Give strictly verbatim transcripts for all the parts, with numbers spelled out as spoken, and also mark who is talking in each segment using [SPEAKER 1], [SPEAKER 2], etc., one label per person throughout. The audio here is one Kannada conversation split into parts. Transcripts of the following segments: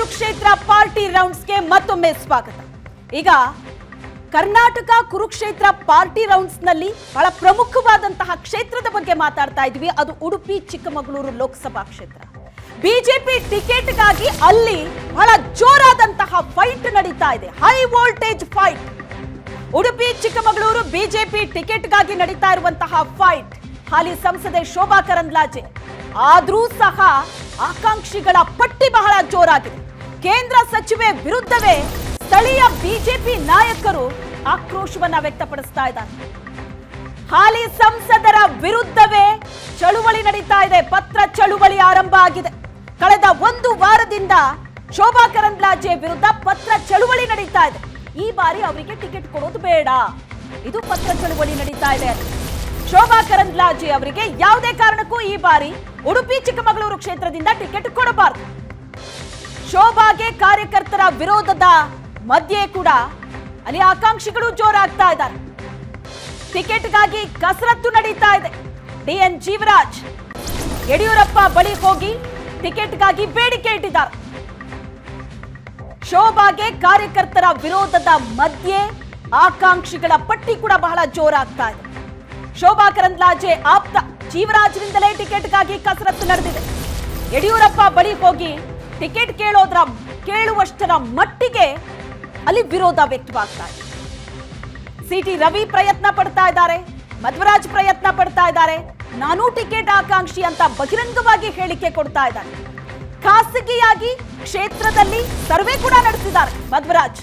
[SPEAKER 1] ಕುರುಕ್ಷೇತ್ರ ಪಾರ್ಟಿ ರೌಂಡ್ಸ್ಗೆ ಮತ್ತೊಮ್ಮೆ ಸ್ವಾಗತ. ಈಗ ಕರ್ನಾಟಕ ಕುರುಕ್ಷೇತ್ರ ಪಾರ್ಟಿ ರೌಂಡ್ಸ್ ನಲ್ಲಿ ಬಹಳ ಪ್ರಮುಖವಾದಂತಹ ಕ್ಷೇತ್ರದ ಬಗ್ಗೆ ಮಾತಾಡ್ತಾ ಇದ್ವಿ. ಅದು ಉಡುಪಿ ಚಿಕ್ಕಮಗಳೂರು ಲೋಕಸಭಾ ಕ್ಷೇತ್ರ. ಬಿಜೆಪಿ ಟಿಕೆಟ್ಗಾಗಿ ಅಲ್ಲಿ ಬಹಳ ಜೋರಾದಂತಹ ಫೈಟ್ ನಡೀತಾ ಇದೆ, high voltage fight. Udupi Chikkamagaluru BJP ಟಿಕೆಟ್ಗಾಗಿ ನಡೀತಾ ಇರುವಂತಹ ಫೈಟ್. ಹಾಲಿ ಸಂಸದೆ ಶೋಭಾ ಕರಂದ್ಲಾಜೆ ಆದ್ರೂ ಸಹ ಆಕಾಂಕ್ಷಿಗಳ ಪಟ್ಟಿ ಬಹಳ ಜೋರಾಗಿದೆ. ಕೇಂದ್ರ ಸಚಿವೆ ವಿರುದ್ಧವೇ ಸ್ಥಳೀಯ ಬಿಜೆಪಿ ನಾಯಕರು ಆಕ್ರೋಶವನ್ನ ವ್ಯಕ್ತಪಡಿಸ್ತಾ ಇದ್ದಾರೆ. ಹಾಲಿ ಸಂಸದರ ವಿರುದ್ಧವೇ ಚಳುವಳಿ ನಡೀತಾ ಇದೆ, ಪತ್ರ ಚಳುವಳಿ ಆರಂಭ ಆಗಿದೆ. ಕಳೆದ ಒಂದು ವಾರದಿಂದ ಶೋಭಾ ಕರಂದ್ಲಾಜೆ ವಿರುದ್ಧ ಪತ್ರ ಚಳುವಳಿ ನಡೀತಾ ಇದೆ. ಈ ಬಾರಿ ಅವರಿಗೆ ಟಿಕೆಟ್ ಕೊಡೋದು ಬೇಡ, ಇದು ಪತ್ರ ಚಳುವಳಿ ನಡೀತಾ ಇದೆ. ಶೋಭಾ ಕರಂದ್ಲಾಜೆ ಅವರಿಗೆ ಯಾವುದೇ ಕಾರಣಕ್ಕೂ ಈ ಬಾರಿ ಉಡುಪಿ ಚಿಕ್ಕಮಗಳೂರು ಕ್ಷೇತ್ರದಿಂದ ಟಿಕೆಟ್ ಕೊಡಬಾರದು. ಶೋಭಾಗೆ ಕಾರ್ಯಕರ್ತರ ವಿರೋಧದ ಮಧ್ಯೆ ಕೂಡ ಅಲ್ಲಿ ಆಕಾಂಕ್ಷಿಗಳು ಜೋರಾಗ್ತಾ ಇದ್ದಾರೆ. ಟಿಕೆಟ್ಗಾಗಿ ಕಸರತ್ತು ನಡೀತಾ ಇದೆ. ಡಿಎನ್ ಜೀವರಾಜ್ ಯಡಿಯೂರಪ್ಪ ಬಳಿ ಹೋಗಿ ಟಿಕೆಟ್ಗಾಗಿ ಬೇಡಿಕೆ ಇಟ್ಟಿದ್ದಾರೆ. ಶೋಭಾಗೆ ಕಾರ್ಯಕರ್ತರ ವಿರೋಧದ ಮಧ್ಯೆ ಆಕಾಂಕ್ಷಿಗಳ ಪಟ್ಟಿ ಕೂಡ ಬಹಳ ಜೋರಾಗ್ತಾ ಇದೆ. ಶೋಭಾ ಕರಂದ್ಲಾಜೆ ಆಪ್ತ ಜೀವರಾಜ್ರಿಂದಲೇ ಟಿಕೆಟ್ಗಾಗಿ ಕಸರತ್ತು ನಡೆದಿದೆ. ಯಡಿಯೂರಪ್ಪ ಬಳಿ ಹೋಗಿ ಟಿಕೆಟ್ ಕೇಳೋದ್ರ ಕೇಳುವಷ್ಟರ ಮಟ್ಟಿಗೆ ಅಲ್ಲಿ ವಿರೋಧ ವ್ಯಕ್ತವಾಗ್ತಾ ಇದೆ. ಸಿಟಿ ರವಿ ಪ್ರಯತ್ನ ಪಡ್ತಾ ಇದ್ದಾರೆ, ಮಧ್ವರಾಜ್ ಪ್ರಯತ್ನ ಪಡ್ತಾ ಇದ್ದಾರೆ. ನಾನು ಟಿಕೆಟ್ ಆಕಾಂಕ್ಷಿ ಅಂತ ಬಹಿರಂಗವಾಗಿ ಹೇಳಿಕೆ ಕೊಡ್ತಾ ಇದ್ದಾರೆ. ಖಾಸಗಿಯಾಗಿ ಕ್ಷೇತ್ರದಲ್ಲಿ ಸರ್ವೆ ಕೂಡ ನಡೆಸಿದ್ದಾರೆ ಮಧ್ವರಾಜ್.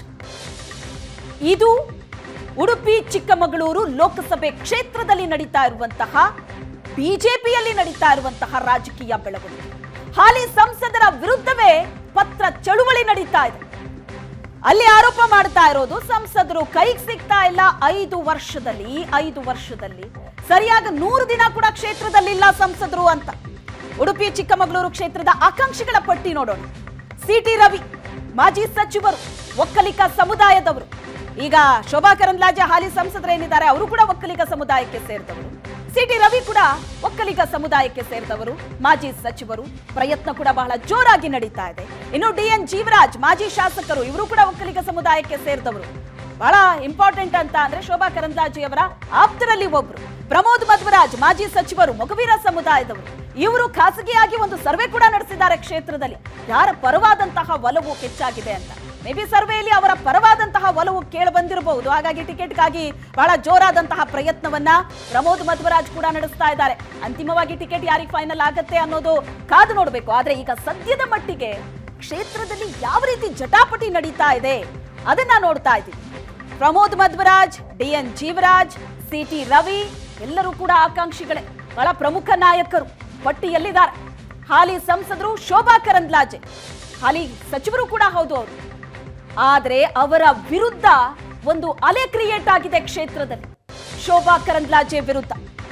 [SPEAKER 1] ಇದು ಉಡುಪಿ ಚಿಕ್ಕಮಗಳೂರು ಲೋಕಸಭೆ ಕ್ಷೇತ್ರದಲ್ಲಿ ನಡೀತಾ ಇರುವಂತಹ ಬಿಜೆಪಿಯಲ್ಲಿ ನಡೀತಾ ಇರುವಂತಹ ರಾಜಕೀಯ ಬೆಳವಣಿಗೆ. ಹಾಲಿ ಸಂಸದರ ವಿರುದ್ಧವೇ ಪತ್ರ ಚಳುವಳಿ ನಡೀತಾ ಇದೆ. ಅಲ್ಲಿ ಆರೋಪ ಮಾಡ್ತಾ ಇರೋದು ಸಂಸದರು ಕೈಗೆ ಸಿಗ್ತಾ ಇಲ್ಲ. ಐದು ವರ್ಷದಲ್ಲಿ ಐದು ವರ್ಷದಲ್ಲಿ ಸರಿಯಾಗಿ ನೂರು ದಿನ ಕೂಡ ಕ್ಷೇತ್ರದಲ್ಲಿ ಇಲ್ಲ ಸಂಸದರು ಅಂತ. ಉಡುಪಿ ಚಿಕ್ಕಮಗಳೂರು ಕ್ಷೇತ್ರದ ಆಕಾಂಕ್ಷಿಗಳ ಪಟ್ಟಿ ನೋಡೋಣ. ಸಿಟಿ ರವಿ ಮಾಜಿ ಸಚಿವರು, ಒಕ್ಕಲಿಗ ಸಮುದಾಯದವರು. ಈಗ ಶೋಭಾ ಕರಂದ್ಲಾಜೆ ಹಾಲಿ ಸಂಸದರೇನಿದ್ದಾರೆ ಅವರು ಕೂಡ ಒಕ್ಕಲಿಗ ಸಮುದಾಯಕ್ಕೆ ಸೇರಿದವರು. ಸಿಟಿ ರವಿ ಕೂಡ ಒಕ್ಕಲಿಗ ಸಮುದಾಯಕ್ಕೆ ಸೇರಿದವರು, ಮಾಜಿ ಸಚಿವರು. ಪ್ರಯತ್ನ ಕೂಡ ಬಹಳ ಜೋರಾಗಿ ನಡೀತಾ ಇದೆ. ಇನ್ನು ಡಿಎನ್ ಜೀವರಾಜ್ ಮಾಜಿ ಶಾಸಕರು, ಇವರು ಕೂಡ ಒಕ್ಕಲಿಗ ಸಮುದಾಯಕ್ಕೆ ಸೇರಿದವರು. ಬಹಳ ಇಂಪಾರ್ಟೆಂಟ್ ಅಂತ ಅಂದ್ರೆ ಶೋಭಾ ಕರಂದ್ಲಾಜೆ ಅವರ ಆಪ್ತರಲ್ಲಿ ಒಬ್ರು ಪ್ರಮೋದ್ ಮಧ್ವರಾಜ್ ಮಾಜಿ ಸಚಿವರು, ಮೊಗವೀರ ಸಮುದಾಯದವರು. ಇವರು ಖಾಸಗಿಯಾಗಿ ಒಂದು ಸರ್ವೆ ಕೂಡ ನಡೆಸಿದ್ದಾರೆ ಕ್ಷೇತ್ರದಲ್ಲಿ, ಯಾರ ಪರವಾದಂತಹ ಒಲವು ಹೆಚ್ಚಾಗಿದೆ ಅಂತ. ಮೇ ಬಿ ಸರ್ವೆಯಲ್ಲಿ ಅವರ ಪರವಾದಂತಹ ಒಲವು ಕೇಳಿ ಬಂದಿರಬಹುದು. ಹಾಗಾಗಿ ಟಿಕೆಟ್ಗಾಗಿ ಬಹಳ ಜೋರಾದಂತಹ ಪ್ರಯತ್ನವನ್ನ ಪ್ರಮೋದ್ ಮಧ್ವರಾಜ್ ಕೂಡ ನಡೆಸ್ತಾ ಇದ್ದಾರೆ. ಅಂತಿಮವಾಗಿ ಟಿಕೆಟ್ ಯಾರಿಗೆ ಫೈನಲ್ ಆಗತ್ತೆ ಅನ್ನೋದು ಕಾದು ನೋಡಬೇಕು. ಆದ್ರೆ ಈಗ ಸದ್ಯದ ಮಟ್ಟಿಗೆ ಕ್ಷೇತ್ರದಲ್ಲಿ ಯಾವ ರೀತಿ ಜಟಾಪಟಿ ನಡೀತಾ ಇದೆ ಅದನ್ನ ನೋಡ್ತಾ ಇದ್ದೀವಿ. ಪ್ರಮೋದ್ ಮಧ್ವರಾಜ್, ಡಿಎನ್ ಜೀವರಾಜ್, ಸಿಟಿ ರವಿ ಎಲ್ಲರೂ ಕೂಡ ಆಕಾಂಕ್ಷಿಗಳೇ, ಬಹಳ ಪ್ರಮುಖ ನಾಯಕರು ಪಟ್ಟಿಯಲ್ಲಿದ್ದಾರೆ. ಹಾಲಿ ಸಂಸದರು ಶೋಭಾ ಕರಂದ್ಲಾಜೆ, ಹಾಲಿ ಸಚಿವರು ಕೂಡ ಹೌದು ಅವರು. ಆದ್ರೆ ಅವರ ವಿರುದ್ಧ ಒಂದು ಅಲೆ ಕ್ರಿಯೇಟ್ ಆಗಿದೆ ಕ್ಷೇತ್ರದಲ್ಲಿ, ಶೋಭಾ ಕರಂದ್ಲಾಜೆ ವಿರುದ್ಧ.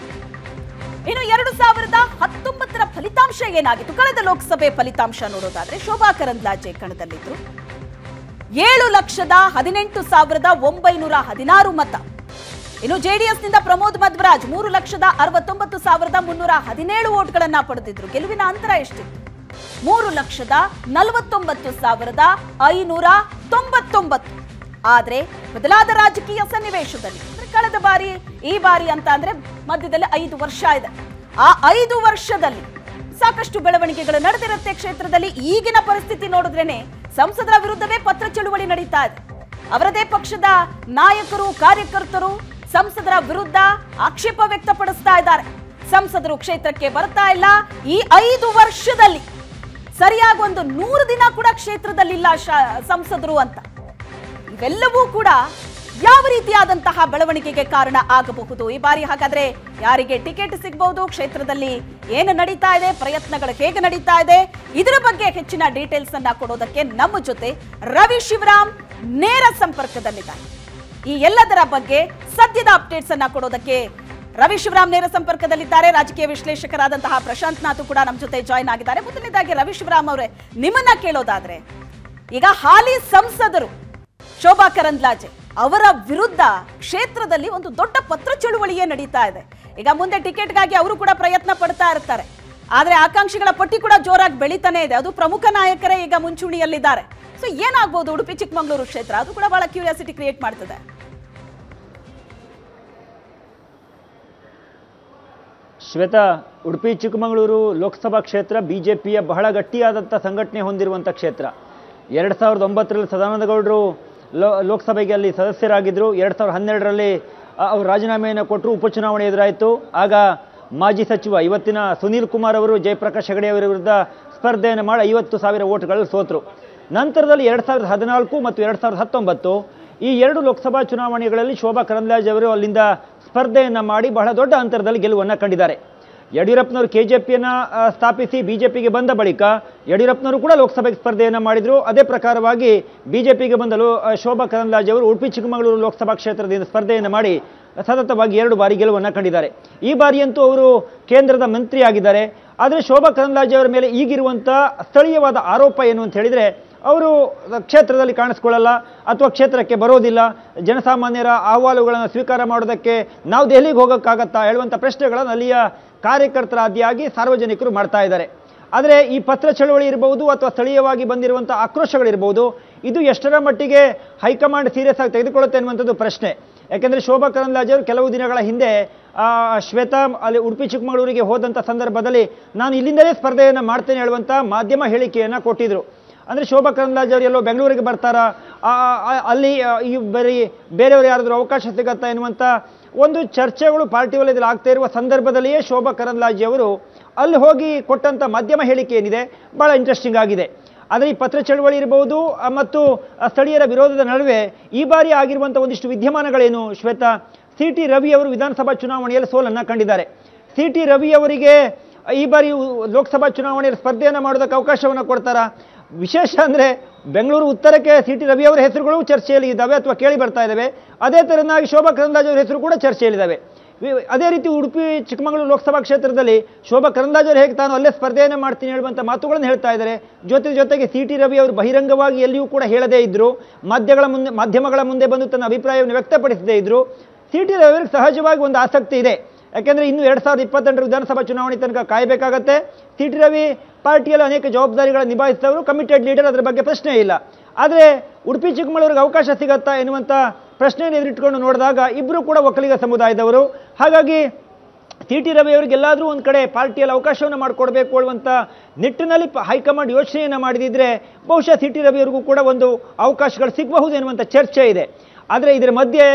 [SPEAKER 1] ಇನ್ನು ಎರಡು ಸಾವಿರದ ಹತ್ತೊಂಬತ್ತರ ಫಲಿತಾಂಶ ಏನಾಗಿತ್ತು, ಕಳೆದ ಲೋಕಸಭೆ ಫಲಿತಾಂಶ ನೋಡೋದಾದ್ರೆ ಶೋಭಾ ಕರಂದ್ಲಾಜೆ ಕಣದಲ್ಲಿದ್ರು. ಏಳು ಲಕ್ಷದ ಹದಿನೆಂಟು ಸಾವಿರದ ಒಂಬೈನೂರ ಹದಿನಾರು ಮತ. ಇನ್ನು ಜೆಡಿಎಸ್ ನಿಂದ ಪ್ರಮೋದ್ ಮಧ್ವರಾಜ್ ಮೂರು ಲಕ್ಷದ ಅರವತ್ತೊಂಬತ್ತು ಸಾವಿರದ ಮುನ್ನೂರ ಹದಿನೇಳು ವೋಟ್ಗಳನ್ನ ಪಡೆದಿದ್ರು. ಗೆಲುವಿನ ಅಂತರ ಎಷ್ಟಿತ್ತು? ಮೂರು ಲಕ್ಷದ ನಲವತ್ತೊಂಬತ್ತು ಸಾವಿರದ ಐನೂರ ತೊಂಬತ್ತೊಂಬತ್ತು. ಆದ್ರೆ ಬದಲಾದ ರಾಜಕೀಯ ಸನ್ನಿವೇಶದಲ್ಲಿ ಕಳೆದ ಬಾರಿ ಈ ಬಾರಿ ಅಂತ ಅಂದ್ರೆ ಮಧ್ಯದಲ್ಲಿ ಐದು ವರ್ಷ ಇದೆ. ಆ ಐದು ವರ್ಷದಲ್ಲಿ ಸಾಕಷ್ಟು ಬೆಳವಣಿಗೆಗಳು ನಡೆದಿರುತ್ತೆ ಕ್ಷೇತ್ರದಲ್ಲಿ. ಈಗಿನ ಪರಿಸ್ಥಿತಿ ನೋಡಿದ್ರೇನೆ ಸಂಸದರ ವಿರುದ್ಧವೇ ಪತ್ರ ಚಳುವಳಿ ನಡೀತಾ ಇದೆ. ಅವರದೇ ಪಕ್ಷದ ನಾಯಕರು, ಕಾರ್ಯಕರ್ತರು ಸಂಸದರ ವಿರುದ್ಧ ಆಕ್ಷೇಪ ವ್ಯಕ್ತಪಡಿಸ್ತಾ ಇದ್ದಾರೆ. ಸಂಸದರು ಕ್ಷೇತ್ರಕ್ಕೆ ಬರ್ತಾ ಇಲ್ಲ. ಈ ಐದು ವರ್ಷದಲ್ಲಿ ಸರಿಯಾಗಿ ಒಂದು ನೂರು ದಿನ ಕೂಡ ಕ್ಷೇತ್ರದಲ್ಲಿಲ್ಲ ಸಂಸದರು ಅಂತ. ಇವೆಲ್ಲವೂ ಕೂಡ ಯಾವ ರೀತಿಯಾದಂತಹ ಬೆಳವಣಿಗೆಗೆ ಕಾರಣ ಆಗಬಹುದು ಈ ಬಾರಿ? ಹಾಗಾದ್ರೆ ಯಾರಿಗೆ ಟಿಕೆಟ್ ಸಿಗಬಹುದು, ಕ್ಷೇತ್ರದಲ್ಲಿ ಏನು ನಡೀತಾ ಇದೆ, ಪ್ರಯತ್ನಗಳು ಹೇಗೆ ನಡೀತಾ ಇದೆ, ಇದರ ಬಗ್ಗೆ ಹೆಚ್ಚಿನ ಡೀಟೇಲ್ಸ್ ಅನ್ನ ಕೊಡೋದಕ್ಕೆ ನಮ್ಮ ಜೊತೆ ರವಿ ಶಿವರಾಮ್ ನೇರ ಸಂಪರ್ಕದಲ್ಲಿದ್ದಾರೆ. ಈ ಎಲ್ಲದರ ಬಗ್ಗೆ ಸದ್ಯದ ಅಪ್ಡೇಟ್ಸ್ ಅನ್ನ ಕೊಡೋದಕ್ಕೆ ರವಿ ಶಿವರಾಮ್ ನೇರ ಸಂಪರ್ಕದಲ್ಲಿದ್ದಾರೆ. ರಾಜಕೀಯ ವಿಶ್ಲೇಷಕರಾದಂತಹ ಪ್ರಶಾಂತ್ ನಾಥ್ ಕೂಡ ನಮ್ಮ ಜೊತೆ ಜಾಯಿನ್ ಆಗಿದ್ದಾರೆ. ಮೊದಲನೇದಾಗಿ ರವಿ ಶಿವರಾಮ್ ಅವರೇ, ನಿಮ್ಮನ್ನ ಕೇಳೋದಾದ್ರೆ, ಈಗ ಹಾಲಿ ಸಂಸದರು ಶೋಭಾ ಕರಂದ್ಲಾಜೆ ಅವರ ವಿರುದ್ಧ ಕ್ಷೇತ್ರದಲ್ಲಿ ಒಂದು ದೊಡ್ಡ ಪತ್ರ ಚಳುವಳಿಯೇ ನಡೀತಾ ಇದೆ. ಈಗ ಮುಂದೆ ಟಿಕೆಟ್ಗಾಗಿ ಅವರು ಕೂಡ ಪ್ರಯತ್ನ ಪಡ್ತಾ ಇರ್ತಾರೆ. ಆದ್ರೆ ಆಕಾಂಕ್ಷಿಗಳ ಪಟ್ಟಿ ಕೂಡ ಜೋರಾಗಿ ಬೆಳೀತಾನೆ ಇದೆ. ಅದು ಪ್ರಮುಖ ನಾಯಕರೇ ಈಗ ಮುಂಚೂಣಿಯಲ್ಲಿದ್ದಾರೆ. ಸೊ ಏನಾಗಬಹುದು ಉಡುಪಿ ಚಿಕ್ಕಮಗಳೂರು ಕ್ಷೇತ್ರ, ಅದು ಕೂಡ ಬಹಳ ಕ್ಯೂರಿಯಾಸಿಟಿ ಕ್ರಿಯೇಟ್ ಮಾಡ್ತದೆ.
[SPEAKER 2] ಶ್ವೇತಾ, ಉಡುಪಿ ಚಿಕ್ಕಮಗಳೂರು ಲೋಕಸಭಾ ಕ್ಷೇತ್ರ ಬಿಜೆಪಿಯ ಬಹಳ ಗಟ್ಟಿಯಾದಂಥ ಸಂಘಟನೆ ಹೊಂದಿರುವಂಥ ಕ್ಷೇತ್ರ. ಎರಡು ಸಾವಿರದ ಒಂಬತ್ತರಲ್ಲಿ ಸದಾನಂದ ಗೌಡರು ಲೋ ಲೋಕಸಭೆಗೆ ಅಲ್ಲಿ ಸದಸ್ಯರಾಗಿದ್ದರು. ಎರಡು ಸಾವಿರದ ಹನ್ನೆರಡರಲ್ಲಿ ಅವರು ರಾಜೀನಾಮೆಯನ್ನು ಕೊಟ್ಟರು, ಉಪಚುನಾವಣೆ ಎದುರಾಯಿತು. ಆಗ ಮಾಜಿ ಸಚಿವ ಇವತ್ತಿನ ಸುನೀಲ್ ಕುಮಾರ್ ಅವರು ಜಯಪ್ರಕಾಶ್ ಹೆಗಡೆ ಅವರ ವಿರುದ್ಧ ಸ್ಪರ್ಧೆಯನ್ನು ಮಾಡಿ ಐವತ್ತು ಸಾವಿರ ಓಟ್ಗಳಲ್ಲಿ ಸೋತರು. ನಂತರದಲ್ಲಿ ಎರಡು ಸಾವಿರದ ಹದಿನಾಲ್ಕು ಮತ್ತು ಎರಡು ಸಾವಿರದ ಹತ್ತೊಂಬತ್ತು ಈ ಎರಡು ಲೋಕಸಭಾ ಚುನಾವಣೆಗಳಲ್ಲಿ ಶೋಭಾ ಕರಂದ್ಲಾಜೆ ಅವರು ಅಲ್ಲಿಂದ ಸ್ಪರ್ಧೆಯನ್ನು ಮಾಡಿ ಬಹಳ ದೊಡ್ಡ ಅಂತರದಲ್ಲಿ ಗೆಲುವನ್ನು ಕಂಡಿದ್ದಾರೆ. ಯಡಿಯೂರಪ್ಪನವರು ಕೆ ಜೆ ಪಿಯನ್ನು ಸ್ಥಾಪಿಸಿ ಬಿ ಜೆ ಪಿಗೆ ಬಂದ ಬಳಿಕ ಯಡಿಯೂರಪ್ಪನವರು ಕೂಡ ಲೋಕಸಭೆಗೆ ಸ್ಪರ್ಧೆಯನ್ನು ಮಾಡಿದರು. ಅದೇ ಪ್ರಕಾರವಾಗಿ ಬಿ ಜೆ ಪಿಗೆ ಬಂದಲು ಶೋಭಾ ಕರಂದ್ಲಾಜೆ ಅವರು ಉಡುಪಿ ಚಿಕ್ಕಮಗಳೂರು ಲೋಕಸಭಾ ಕ್ಷೇತ್ರದಿಂದ ಸ್ಪರ್ಧೆಯನ್ನು ಮಾಡಿ ಸತತವಾಗಿ ಎರಡು ಬಾರಿ ಗೆಲುವನ್ನು ಕಂಡಿದ್ದಾರೆ. ಈ ಬಾರಿಯಂತೂ ಅವರು ಕೇಂದ್ರದ ಮಂತ್ರಿಯಾಗಿದ್ದಾರೆ. ಆದರೆ ಶೋಭಾ ಕರಂದ್ಲಾಜೆ ಅವರ ಮೇಲೆ ಈಗಿರುವಂಥ ಸ್ಥಳೀಯವಾದ ಆರೋಪ ಏನು ಅಂತ ಹೇಳಿದರೆ, ಅವರು ಕ್ಷೇತ್ರದಲ್ಲಿ ಕಾಣಿಸ್ಕೊಳ್ಳಲ್ಲ ಅಥವಾ ಕ್ಷೇತ್ರಕ್ಕೆ ಬರೋದಿಲ್ಲ, ಜನಸಾಮಾನ್ಯರ ಅಹವಾಲುಗಳನ್ನು ಸ್ವೀಕಾರ ಮಾಡೋದಕ್ಕೆ ನಾವು ದೆಹಲಿಗೆ ಹೋಗೋಕ್ಕಾಗತ್ತಾ ಹೇಳುವಂಥ ಪ್ರಶ್ನೆಗಳನ್ನು ಅಲ್ಲಿಯ ಕಾರ್ಯಕರ್ತರ ಆದಿಯಾಗಿ ಸಾರ್ವಜನಿಕರು ಮಾಡ್ತಾ ಇದ್ದಾರೆ. ಆದರೆ ಈ ಪತ್ರ ಚಳವಳಿ ಇರಬಹುದು ಅಥವಾ ಸ್ಥಳೀಯವಾಗಿ ಬಂದಿರುವಂಥ ಆಕ್ರೋಶಗಳಿರ್ಬೋದು, ಇದು ಎಷ್ಟರ ಮಟ್ಟಿಗೆ ಹೈಕಮಾಂಡ್ ಸೀರಿಯಸ್ ಆಗಿ ತೆಗೆದುಕೊಳ್ಳುತ್ತೆ ಅನ್ನುವಂಥದ್ದು ಪ್ರಶ್ನೆ. ಯಾಕೆಂದರೆ ಶೋಭಾ ಕರಂದ್ಲಾಜೆ ಅವರು ಕೆಲವು ದಿನಗಳ ಹಿಂದೆ ಶ್ವೇತಾ ಅಲ್ಲಿ ಉಡುಪಿ ಚಿಕ್ಕಮಗಳೂರಿಗೆ ಹೋದಂಥ ಸಂದರ್ಭದಲ್ಲಿ ನಾನು ಇಲ್ಲಿಂದಲೇ ಸ್ಪರ್ಧೆಯನ್ನು ಮಾಡ್ತೇನೆ ಹೇಳುವಂಥ ಮಾಧ್ಯಮ ಹೇಳಿಕೆಯನ್ನು ಕೊಟ್ಟಿದ್ದರು. ಅಂದರೆ ಶೋಭಾ ಕರಂದ್ಲಾಜೆ ಅವರು ಎಲ್ಲೋ ಬೆಂಗಳೂರಿಗೆ ಬರ್ತಾರಾ, ಅಲ್ಲಿ ಈ ಬರೀ ಬೇರೆಯವರು ಯಾರಾದರೂ ಅವಕಾಶ ಸಿಗತ್ತಾ ಎನ್ನುವಂಥ ಒಂದು ಚರ್ಚೆಗಳು ಪಾರ್ಟಿ ವಲಯದಲ್ಲಿ ಆಗ್ತಾ ಇರುವ ಸಂದರ್ಭದಲ್ಲಿಯೇ ಶೋಭಾ ಕರಂದ್ಲಾಜೆ ಅವರು ಅಲ್ಲಿ ಹೋಗಿ ಕೊಟ್ಟಂಥ ಮಾಧ್ಯಮ ಹೇಳಿಕೆ ಏನಿದೆ ಭಾಳ ಇಂಟ್ರೆಸ್ಟಿಂಗ್ ಆಗಿದೆ. ಆದರೆ ಈ ಪತ್ರ ಚಳವಳಿ ಇರಬಹುದು ಮತ್ತು ಸ್ಥಳೀಯರ ವಿರೋಧದ ನಡುವೆ ಈ ಬಾರಿ ಆಗಿರುವಂಥ ಒಂದಿಷ್ಟು ವಿದ್ಯಮಾನಗಳೇನು ಶ್ವೇತಾ? ಸಿ ಟಿ ರವಿ ಅವರು ವಿಧಾನಸಭಾ ಚುನಾವಣೆಯಲ್ಲಿ ಸೋಲನ್ನು ಕಂಡಿದ್ದಾರೆ. ಸಿ ಟಿ ರವಿ ಅವರಿಗೆ ಈ ಬಾರಿ ಲೋಕಸಭಾ ಚುನಾವಣೆಯಲ್ಲಿ ಸ್ಪರ್ಧೆಯನ್ನು ಮಾಡೋದಕ್ಕೆ ಅವಕಾಶವನ್ನು ಕೊಡ್ತಾರಾ? ವಿಶೇಷ ಅಂದರೆ ಬೆಂಗಳೂರು ಉತ್ತರಕ್ಕೆ ಸಿ ಟಿ ರವಿ ಅವರ ಹೆಸರುಗಳು ಚರ್ಚೆಯಲ್ಲಿ ಇದ್ದಾವೆ ಅಥವಾ ಕೇಳಿ ಬರ್ತಾ ಇದ್ದಾವೆ. ಅದೇ ಥರನಾಗಿ ಶೋಭಾ ಕರಂದ್ಲಾಜೆ ಅವರ ಹೆಸರು ಕೂಡ ಚರ್ಚೆಯಲ್ಲಿದ್ದಾವೆ. ಅದೇ ರೀತಿ ಉಡುಪಿ ಚಿಕ್ಕಮಗಳೂರು ಲೋಕಸಭಾ ಕ್ಷೇತ್ರದಲ್ಲಿ ಶೋಭಾ ಕರಂದ್ಲಾಜೆ ಅವರು ಹೇಗೆ ತಾನು ಅಲ್ಲೇ ಸ್ಪರ್ಧೆಯನ್ನು ಮಾಡ್ತೀನಿ ಹೇಳುವಂಥ ಮಾತುಗಳನ್ನು ಹೇಳ್ತಾ ಇದ್ದಾರೆ. ಜೊತೆ ಜೊತೆಗೆ ಸಿ ಟಿ ರವಿ ಅವರು ಬಹಿರಂಗವಾಗಿ ಎಲ್ಲಿಯೂ ಕೂಡ ಹೇಳದೇ ಇದ್ದರು, ಮಾಧ್ಯಮಗಳ ಮುಂದೆ ಮಾಧ್ಯಮಗಳ ಮುಂದೆ ಬಂದು ತನ್ನ ಅಭಿಪ್ರಾಯವನ್ನು ವ್ಯಕ್ತಪಡಿಸದೇ ಇದ್ದರು. ಸಿ ಟಿ ರವಿ ಅವರಿಗೆ ಸಹಜವಾಗಿ ಒಂದು ಆಸಕ್ತಿ ಇದೆ. ಯಾಕೆಂದರೆ ಇನ್ನು ಎರಡು ಸಾವಿರದ ಇಪ್ಪತ್ತೆಂಟರ ವಿಧಾನಸಭಾ ಚುನಾವಣೆ ತನಕ ಕಾಯಬೇಕಾಗತ್ತೆ. ಸಿ ಟಿ ರವಿ ಪಾರ್ಟಿಯಲ್ಲಿ ಅನೇಕ ಜವಾಬ್ದಾರಿಗಳನ್ನು ನಿಭಾಯಿಸಿದವರು, ಕಮಿಟೆಡ್ ಲೀಡರ್, ಅದರ ಬಗ್ಗೆ ಪ್ರಶ್ನೆ ಇಲ್ಲ. ಆದರೆ ಉಡುಪಿ ಚಿಕ್ಕಮಗಳೂರಿಗೆ ಅವಕಾಶ ಸಿಗತ್ತಾ ಎನ್ನುವಂಥ ಪ್ರಶ್ನೆಯನ್ನು ಎದುರಿಟ್ಕೊಂಡು ನೋಡಿದಾಗ ಇಬ್ಬರು ಕೂಡ ಒಕ್ಕಲಿಗ ಸಮುದಾಯದವರು. ಹಾಗಾಗಿ ಸಿ ಟಿ ರವಿ ಅವರಿಗೆ ಎಲ್ಲಾದರೂ ಒಂದು ಕಡೆ ಪಾರ್ಟಿಯಲ್ಲಿ ಅವಕಾಶವನ್ನು ಮಾಡಿಕೊಡ್ಬೇಕು ಅನ್ನುವಂಥ ನಿಟ್ಟಿನಲ್ಲಿ ಹೈಕಮಾಂಡ್ ಯೋಚನೆಯನ್ನು ಮಾಡಿದಿದ್ರೆ ಬಹುಶಃ ಸಿ ಟಿ ರವಿ ಅವರಿಗೂ ಕೂಡ ಒಂದು ಅವಕಾಶಗಳು ಸಿಗಬಹುದು ಎನ್ನುವಂಥ ಚರ್ಚೆ ಇದೆ. ಆದರೆ ಇದರ ಮಧ್ಯೆ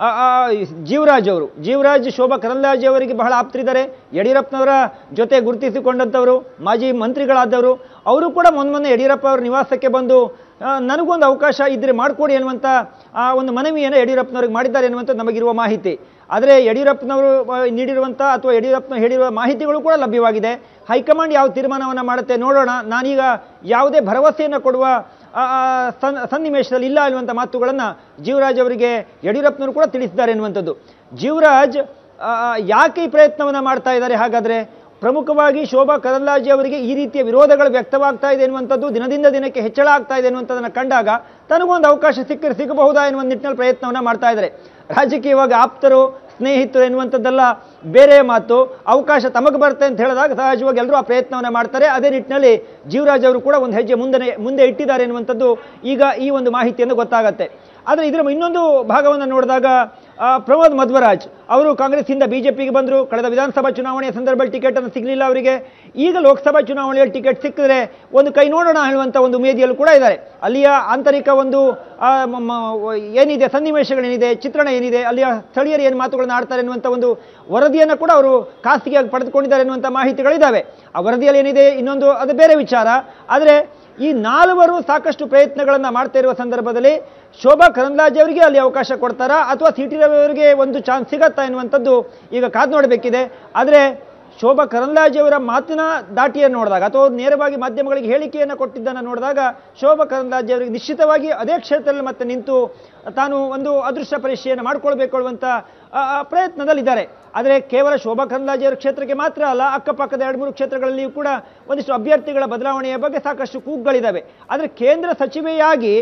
[SPEAKER 2] ಜೀವರಾಜ್ ಅವರು ಜೀವರಾಜ್ ಶೋಭಾ ಕರಂದ್ಲಾಜೆ ಅವರಿಗೆ ಬಹಳ ಆಪ್ತರಿದ್ದಾರೆ. ಯಡಿಯೂರಪ್ಪನವರ ಜೊತೆ ಗುರುತಿಸಿಕೊಂಡಂಥವರು, ಮಾಜಿ ಮಂತ್ರಿಗಳಾದವರು. ಅವರು ಕೂಡ ಮೊನ್ನೆ ಮೊನ್ನೆ ಯಡಿಯೂರಪ್ಪ ಅವರ ನಿವಾಸಕ್ಕೆ ಬಂದು ನನಗೊಂದು ಅವಕಾಶ ಇದ್ದರೆ ಮಾಡಿಕೊಡಿ ಎನ್ನುವಂಥ ಒಂದು ಮನವಿಯನ್ನು ಯಡಿಯೂರಪ್ಪನವ್ರಿಗೆ ಮಾಡಿದ್ದಾರೆ ಎನ್ನುವಂಥದ್ದು ನಮಗಿರುವ ಮಾಹಿತಿ. ಆದರೆ ಯಡಿಯೂರಪ್ಪನವರು ನೀಡಿರುವಂಥ ಅಥವಾ ಯಡಿಯೂರಪ್ಪನ ಹೇಳಿರುವ ಮಾಹಿತಿಗಳು ಕೂಡ ಲಭ್ಯವಾಗಿದೆ. ಹೈಕಮಾಂಡ್ ಯಾವ ತೀರ್ಮಾನವನ್ನು ಮಾಡುತ್ತೆ ನೋಡೋಣ. ನಾನೀಗ ಯಾವುದೇ ಭರವಸೆಯನ್ನು ಕೊಡುವ ಸನ್ನಿವೇಶದಲ್ಲಿ ಇಲ್ಲ ಎನ್ನುವಂಥ ಮಾತುಗಳನ್ನು ಜೀವರಾಜ್ ಅವರಿಗೆ ಯಡಿಯೂರಪ್ಪನವರು ಕೂಡ ತಿಳಿಸಿದ್ದಾರೆ ಎನ್ನುವಂಥದ್ದು. ಜೀವರಾಜ್ ಯಾಕೆ ಈ ಪ್ರಯತ್ನವನ್ನು ಮಾಡ್ತಾ ಇದ್ದಾರೆ ಹಾಗಾದರೆ? ಪ್ರಮುಖವಾಗಿ ಶೋಭಾ ಕರಂದ್ಲಾಜೆ ಅವರಿಗೆ ಈ ರೀತಿಯ ವಿರೋಧಗಳು ವ್ಯಕ್ತವಾಗ್ತಾ ಇದೆ ಎನ್ನುವಂಥದ್ದು ದಿನದಿಂದ ದಿನಕ್ಕೆ ಹೆಚ್ಚಳ ಆಗ್ತಾ ಇದೆ ಎನ್ನುವಂಥದ್ದನ್ನು ಕಂಡಾಗ ತನಗೊಂದು ಅವಕಾಶ ಸಿಕ್ಕರೆ ಸಿಗಬಹುದಾ ಎನ್ನುವ ನಿಟ್ಟಿನಲ್ಲಿ ಪ್ರಯತ್ನವನ್ನು ಮಾಡ್ತಾ ಇದ್ದಾರೆ. ರಾಜಕೀಯವಾಗಿ ಆಪ್ತರು, ಸ್ನೇಹಿತರು ಎನ್ನುವಂಥದ್ದೆಲ್ಲ ಬೇರೆ ಮಾತು. ಅವಕಾಶ ತಮಗೆ ಬರುತ್ತೆ ಅಂತ ಹೇಳಿದಾಗ ಸಹಜವಾಗಿ ಎಲ್ಲರೂ ಆ ಪ್ರಯತ್ನವನ್ನು ಮಾಡ್ತಾರೆ. ಅದೇ ನಿಟ್ಟಿನಲ್ಲಿ ಜೀವರಾಜ್ ಅವರು ಕೂಡ ಒಂದು ಹೆಜ್ಜೆ ಮುಂದೆ ಮುಂದೆ ಇಟ್ಟಿದ್ದಾರೆ ಎನ್ನುವಂಥದ್ದು ಈಗ ಈ ಒಂದು ಮಾಹಿತಿಯನ್ನು ಗೊತ್ತಾಗತ್ತೆ. ಆದರೆ ಇದರ ಇನ್ನೊಂದು ಭಾಗವನ್ನು ನೋಡಿದಾಗ ಪ್ರಮೋದ್ ಮಧ್ವರಾಜ್ ಅವರು ಕಾಂಗ್ರೆಸ್ಸಿಂದ ಬಿಜೆಪಿಗೆ ಬಂದರು. ಕಳೆದ ವಿಧಾನಸಭಾ ಚುನಾವಣೆಯ ಸಂದರ್ಭದಲ್ಲಿ ಟಿಕೆಟನ್ನು ಸಿಗಲಿಲ್ಲ ಅವರಿಗೆ. ಈಗ ಲೋಕಸಭಾ ಚುನಾವಣೆಯಲ್ಲಿ ಟಿಕೆಟ್ ಸಿಕ್ಕಿದ್ರೆ ಒಂದು ಕೈ ನೋಡೋಣ ಹೇಳುವಂಥ ಒಂದು ಉಮೇದಿಯಲ್ಲೂ ಕೂಡ ಇದ್ದಾರೆ. ಅಲ್ಲಿಯ ಆಂತರಿಕ ಒಂದು ಏನಿದೆ, ಸನ್ನಿವೇಶಗಳೇನಿದೆ, ಚಿತ್ರಣ ಏನಿದೆ, ಅಲ್ಲಿಯ ಸ್ಥಳೀಯರು ಏನು ಮಾತುಗಳನ್ನು ಆಡ್ತಾರೆ ಎನ್ನುವಂಥ ಒಂದು ವರದಿಯನ್ನು ಕೂಡ ಅವರು ಖಾಸಗಿಯಾಗಿ ಪಡೆದುಕೊಂಡಿದ್ದಾರೆ ಎನ್ನುವಂಥ ಮಾಹಿತಿಗಳಿದ್ದಾವೆ. ಆ ವರದಿಯಲ್ಲಿ ಏನಿದೆ ಇನ್ನೊಂದು ಅದು ಬೇರೆ ವಿಚಾರ. ಆದರೆ ಈ ನಾಲ್ವರು ಸಾಕಷ್ಟು ಪ್ರಯತ್ನಗಳನ್ನು ಮಾಡ್ತಾ ಇರುವ ಸಂದರ್ಭದಲ್ಲಿ ಶೋಭಾ ಕರಂದ್ಲಾಜೆ ಅವರಿಗೆ ಅಲ್ಲಿ ಅವಕಾಶ ಕೊಡ್ತಾರಾ ಅಥವಾ ಸಿ ಟಿ ರವಿ ಅವರಿಗೆ ಒಂದು ಚಾನ್ಸ್ ಸಿಗತ್ತಾ ಎನ್ನುವಂಥದ್ದು ಈಗ ಕಾದು ನೋಡಬೇಕಿದೆ. ಆದರೆ ಶೋಭಾ ಕರಂದ್ಲಾಜೆ ಅವರ ಮಾತಿನ ದಾಟಿಯನ್ನು ನೋಡಿದಾಗ ಅಥವಾ ನೇರವಾಗಿ ಮಾಧ್ಯಮಗಳಿಗೆ ಹೇಳಿಕೆಯನ್ನು ಕೊಟ್ಟಿದ್ದನ್ನು ನೋಡಿದಾಗ ಶೋಭಾ ಕರಂದ್ಲಾಜೆ ಅವರಿಗೆ ನಿಶ್ಚಿತವಾಗಿ ಅದೇ ಕ್ಷೇತ್ರದಲ್ಲಿ ಮತ್ತೆ ನಿಂತು ತಾನು ಒಂದು ಅದೃಷ್ಟ ಪರೀಕ್ಷೆಯನ್ನು ಮಾಡಿಕೊಳ್ಬೇಕು ಅನ್ನುವಂಥ ಪ್ರಯತ್ನದಲ್ಲಿದ್ದಾರೆ. ಆದರೆ ಕೇವಲ ಶೋಭಾ ಕರಂದ್ಲಾಜೆ ಅವರ ಕ್ಷೇತ್ರಕ್ಕೆ ಮಾತ್ರ ಅಲ್ಲ, ಅಕ್ಕಪಕ್ಕದ ಎರಡು ಮೂರು ಕ್ಷೇತ್ರಗಳಲ್ಲಿಯೂ ಕೂಡ ಒಂದಿಷ್ಟು ಅಭ್ಯರ್ಥಿಗಳ ಬದಲಾವಣೆಯ ಬಗ್ಗೆ ಸಾಕಷ್ಟು ಕೂಗುಗಳಿದ್ದಾವೆ. ಆದರೆ ಕೇಂದ್ರ ಸಚಿವೆಯಾಗಿ